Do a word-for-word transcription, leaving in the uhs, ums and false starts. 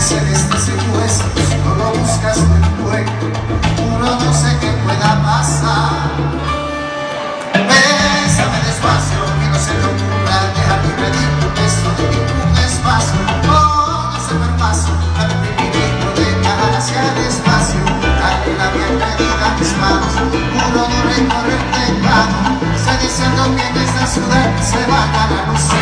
en este secuestro, si no lo buscas no encuentro, uno no sé qué pueda pasar. Bésame despacio, que no se te ocurra dejar mi pedir tu beso de ningún espacio. Oh, no se me paso, dame un infinito de viajar hacia el espacio. Dale la bienvenida a mis manos, juro no recorrer teclado. Estoy diciendo que en esta ciudad se va a la luz.